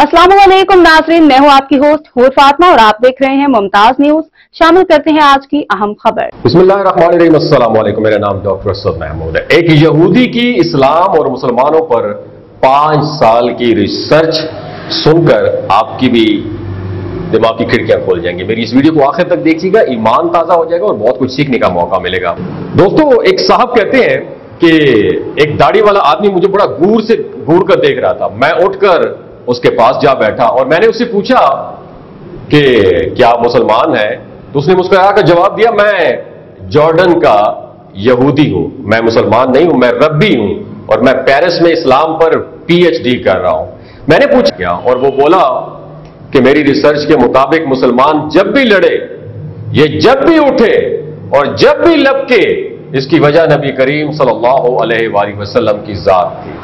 अस्सलाम वालेकुम नाज़रीन, मैं हूँ आपकी होस्ट हूर फातिमा और आप देख रहे हैं मुमताज न्यूज। शामिल करते हैं आज की अहम खबर। बिस्मिल्लाहिर्रहमानिर्रहीम। अस्सलाम वालेकुम। मेरा नाम डॉक्टर असद महमूद है। एक यहूदी की इस्लाम और मुसलमानों पर 5 साल की रिसर्च सुनकर आपकी भी दिमाग की खिड़कियां खोल जाएंगी। मेरी इस वीडियो को आखिर तक देखिएगा, ईमान ताजा हो जाएगा और बहुत कुछ सीखने का मौका मिलेगा। दोस्तों, एक साहब कहते हैं कि एक दाढ़ी वाला आदमी मुझे बड़ा घूर कर देख रहा था। मैं उठकर उसके पास जा बैठा और मैंने उससे पूछा कि क्या मुसलमान है? तो उसने मुस्कुरा कर जवाब दिया, मैं जॉर्डन का यहूदी हूं, मैं मुसलमान नहीं हूं, मैं रब्बी हूं और मैं पेरिस में इस्लाम पर पीएचडी कर रहा हूं। मैंने पूछा क्या, और वो बोला कि मेरी रिसर्च के मुताबिक मुसलमान जब भी लड़े, ये जब भी उठे और जब भी लपके, इसकी वजह नबी करीम सल्लल्लाहु अलैहि वसल्लम की जात थी।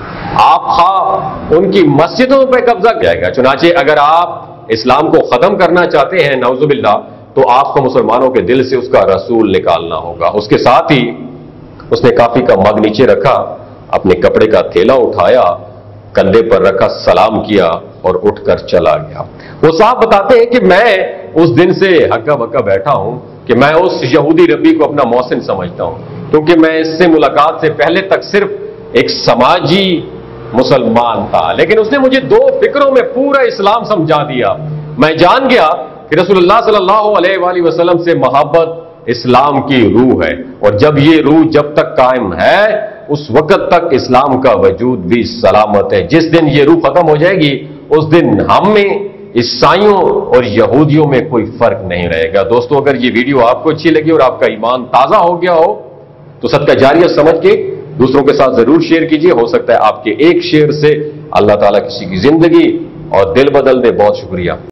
आप उनकी मस्जिदों पर कब्जा जाएगा। चुनाचे अगर आप इस्लाम को खत्म करना चाहते हैं नौजुबिल्लाह, तो आपको मुसलमानों के दिल से उसका रसूल निकालना होगा। उसके साथ ही उसने काफी का मग नीचे रखा, अपने कपड़े का थैला उठाया, कंधे पर रखा, सलाम किया और उठकर चला गया। वो साहब बताते हैं कि मैं उस दिन से हक्का बक्का बैठा हूं कि मैं उस यहूदी रब्बी को अपना मोहसिन समझता हूं, क्योंकि मैं इससे मुलाकात से पहले तक सिर्फ एक समाजी मुसलमान था, लेकिन उसने मुझे 2 फिक्रों में पूरा इस्लाम समझा दिया। मैं जान गया कि रसूलुल्लाह सल्लल्लाहु अलैहि वसल्लम से मोहब्बत इस्लाम की रूह है, और जब ये रूह जब तक कायम है, उस वक्त तक इस्लाम का वजूद भी सलामत है। जिस दिन ये रूह खत्म हो जाएगी, उस दिन हम में, ईसाइयों और यहूदियों में कोई फर्क नहीं रहेगा। दोस्तों, अगर ये वीडियो आपको अच्छी लगी और आपका ईमान ताजा हो गया हो, तो सदका जारिया समझ के दूसरों के साथ जरूर शेयर कीजिए। हो सकता है आपके एक शेयर से अल्लाह ताला किसी की जिंदगी और दिल बदल दे। बहुत शुक्रिया।